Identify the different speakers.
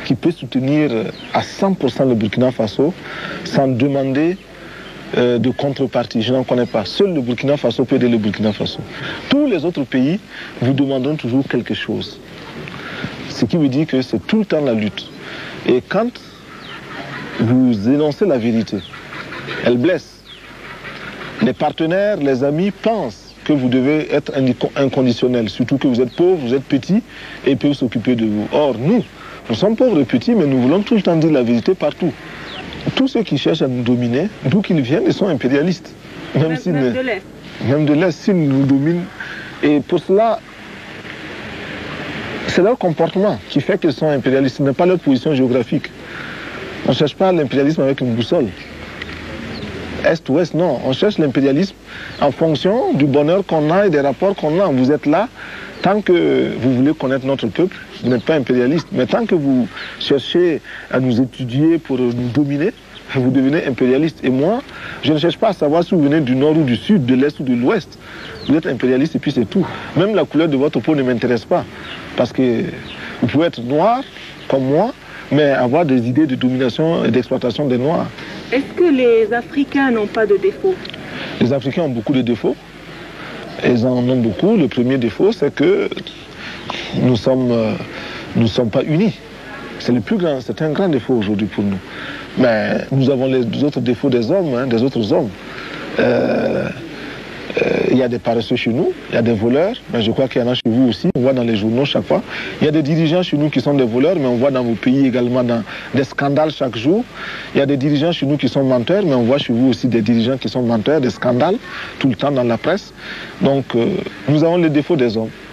Speaker 1: qui peut soutenir à 100% le Burkina Faso sans demander de contrepartie. Je n'en connais pas. Seul le Burkina Faso peut aider le Burkina Faso. Tous les autres pays vous demanderont toujours quelque chose. Ce qui veut dire que c'est tout le temps la lutte. Et quand vous énoncez la vérité, elle blesse. Les partenaires, les amis pensent que vous devez être inconditionnel, surtout que vous êtes pauvre, vous êtes petit et ils peuvent s'occuper de vous. Or, nous sommes pauvres et petits, mais nous voulons tout le temps dire la vérité partout. Tous ceux qui cherchent à nous dominer, d'où qu'ils viennent, ils sont impérialistes. Même de l'Est. Même de l'Est, s'ils nous dominent. Et pour cela, c'est leur comportement qui fait qu'ils sont impérialistes, ce n'est pas leur position géographique. On ne cherche pas l'impérialisme avec une boussole. Est-ouest, non. On cherche l'impérialisme en fonction du bonheur qu'on a et des rapports qu'on a. Vous êtes là, tant que vous voulez connaître notre peuple, vous n'êtes pas impérialiste. Mais tant que vous cherchez à nous étudier pour nous dominer, vous devenez impérialiste. Et moi, je ne cherche pas à savoir si vous venez du nord ou du sud, de l'est ou de l'ouest. Vous êtes impérialiste et puis c'est tout. Même la couleur de votre peau ne m'intéresse pas. Parce que vous pouvez être noir, comme moi, mais avoir des idées de domination et d'exploitation des Noirs.
Speaker 2: Est-ce que les Africains n'ont pas de défauts?
Speaker 1: Les Africains ont beaucoup de défauts. Ils en ont beaucoup. Le premier défaut, c'est que nous sommes pas unis. C'est le plus grand, c'est un grand défaut aujourd'hui pour nous. Mais nous avons les autres défauts des hommes, des autres hommes. Il y a des paresseux chez nous, il y a des voleurs, mais je crois qu'il y en a chez vous aussi, on voit dans les journaux chaque fois. Il y a des dirigeants chez nous qui sont des voleurs, mais on voit dans vos pays également des scandales chaque jour. Il y a des dirigeants chez nous qui sont menteurs, mais on voit chez vous aussi des dirigeants qui sont menteurs, des scandales, tout le temps dans la presse. Donc, nous avons les défauts des hommes.